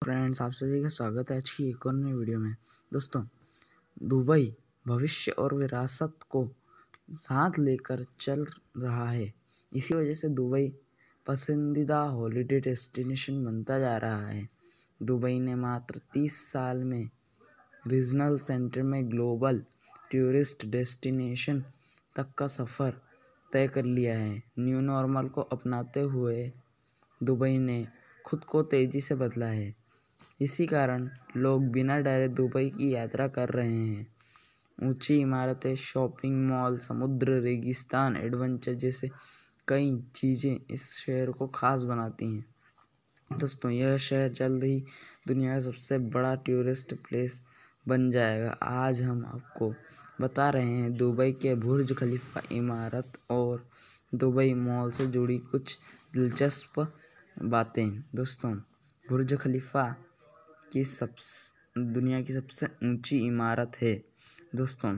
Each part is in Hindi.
फ्रेंड्स, आप सभी का स्वागत है आज की एक और नई वीडियो में। दोस्तों, दुबई भविष्य और विरासत को साथ लेकर चल रहा है। इसी वजह से दुबई पसंदीदा हॉलिडे डेस्टिनेशन बनता जा रहा है। दुबई ने मात्र 30 साल में रीजनल सेंटर में ग्लोबल टूरिस्ट डेस्टिनेशन तक का सफ़र तय कर लिया है। न्यू नॉर्मल को अपनाते हुए दुबई ने खुद को तेज़ी से बदला है। इसी कारण लोग बिना डरे दुबई की यात्रा कर रहे हैं। ऊंची इमारतें, शॉपिंग मॉल, समुद्र, रेगिस्तान, एडवेंचर जैसे कई चीज़ें इस शहर को खास बनाती हैं। दोस्तों, यह शहर जल्द ही दुनिया का सबसे बड़ा टूरिस्ट प्लेस बन जाएगा। आज हम आपको बता रहे हैं दुबई के बुर्ज खलीफा इमारत और दुबई मॉल से जुड़ी कुछ दिलचस्प बातें। दोस्तों, बुर्ज खलीफा की दुनिया की सबसे ऊंची इमारत है। दोस्तों,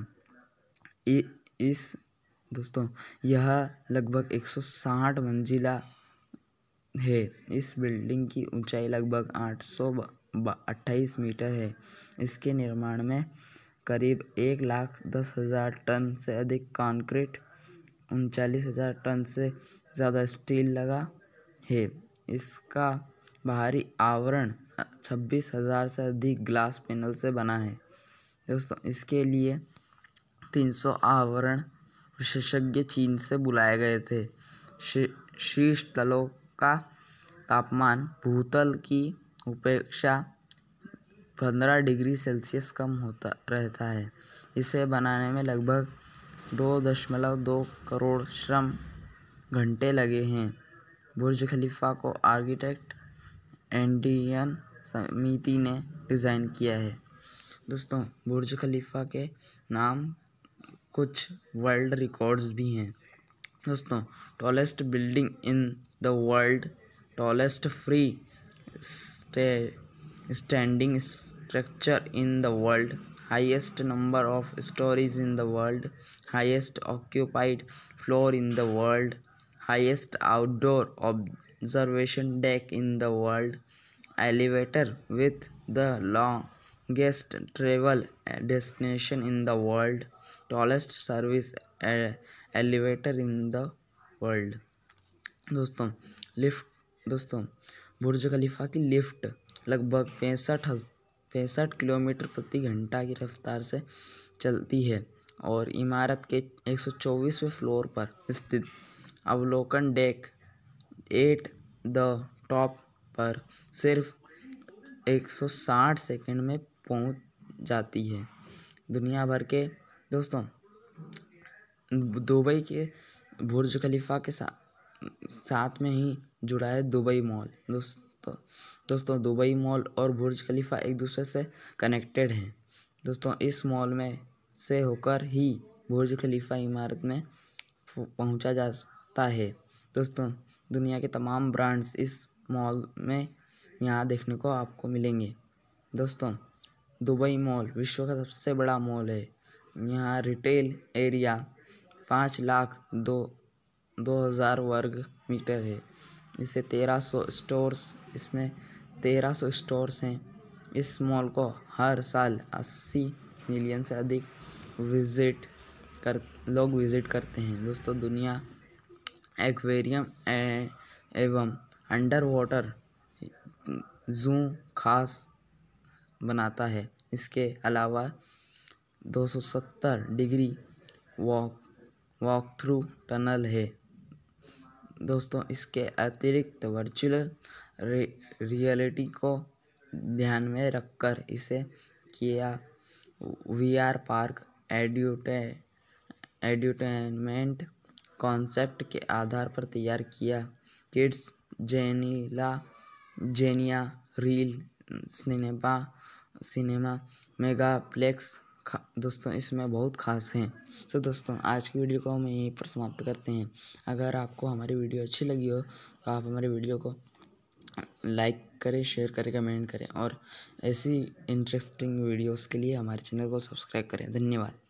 यह लगभग 160 मंजिला है। इस बिल्डिंग की ऊंचाई लगभग 828 मीटर है। इसके निर्माण में करीब 1,10,000 टन से अधिक कंक्रीट, 39,000 टन से ज़्यादा स्टील लगा है। इसका बाहरी आवरण 26,000 से अधिक ग्लास पैनल से बना है। दोस्तों, इसके लिए 300 आवरण विशेषज्ञ चीन से बुलाए गए थे। शीर्ष तलों का तापमान भूतल की अपेक्षा 15 डिग्री सेल्सियस कम होता रहता है। इसे बनाने में लगभग 2.2 करोड़ श्रम घंटे लगे हैं। बुर्ज खलीफा को आर्किटेक्ट इंडियन समिति ने डिज़ाइन किया है। दोस्तों, बुर्ज खलीफा के नाम कुछ वर्ल्ड रिकॉर्ड्स भी हैं। दोस्तों, tallest building in the world, tallest free standing structure in the world, highest number of storeys in the world, highest occupied floor in the world, highest outdoor observation deck in the world, elevator with the longest travel destination in the world, tallest service elevator in the world। दोस्तों, बुर्ज खलीफा की लिफ्ट लगभग 65 किलोमीटर प्रति घंटा की रफ्तार से चलती है और इमारत के 124वें फ्लोर पर स्थित अवलोकन डेक एट द टॉप पर सिर्फ 160 सेकंड में पहुंच जाती है। दुनिया भर के दोस्तों, दुबई के बुर्ज खलीफा के साथ में ही जुड़ा है दुबई मॉल। दोस्तों, दुबई मॉल और बुर्ज खलीफा एक दूसरे से कनेक्टेड हैं। दोस्तों, इस मॉल में से होकर ही बुर्ज खलीफा इमारत में पहुंचा जाता है। दोस्तों, दुनिया के तमाम ब्रांड्स इस मॉल में यहाँ देखने को आपको मिलेंगे। दोस्तों, दुबई मॉल विश्व का सबसे बड़ा मॉल है। यहाँ रिटेल एरिया 5,02,000 वर्ग मीटर है। इसमें 1300 स्टोर्स हैं। इस मॉल को हर साल 80 मिलियन से अधिक लोग विज़िट करते हैं। दोस्तों, दुनिया एक्वेरियम एवं अंडर वाटर जू खास बनाता है। इसके अलावा 270 डिग्री वॉक थ्रू टनल है। दोस्तों, इसके अतिरिक्त वर्चुअल रियलिटी को ध्यान में रखकर इसे किया VR पार्क एड्यूटेनमेंट कॉन्सेप्ट के आधार पर तैयार किया। KidZania reel cinema megaplex दोस्तों इसमें बहुत खास हैं। तो दोस्तों, आज की वीडियो को हम यहीं पर समाप्त करते हैं। अगर आपको हमारी वीडियो अच्छी लगी हो तो आप हमारे वीडियो को लाइक करें, शेयर करें, कमेंट करें और ऐसी इंटरेस्टिंग वीडियोस के लिए हमारे चैनल को सब्सक्राइब करें। धन्यवाद।